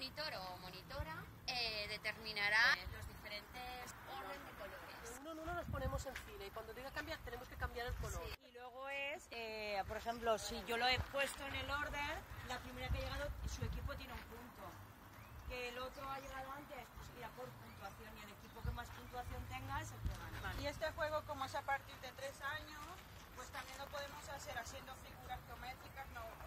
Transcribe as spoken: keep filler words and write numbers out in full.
monitor o monitora eh, determinará los diferentes orden de colores. De uno en uno nos ponemos en fila y cuando diga cambiar tenemos que cambiar el color. Sí. Y luego es, eh, por ejemplo, si yo lo he puesto en el orden, la primera que ha llegado, su equipo tiene un punto. Que el otro ha llegado antes, pues irá por puntuación y el equipo que más puntuación tenga es el que gana. Vale. Y este juego, como es a partir de tres años, pues también lo podemos hacer haciendo figuras geométricas, no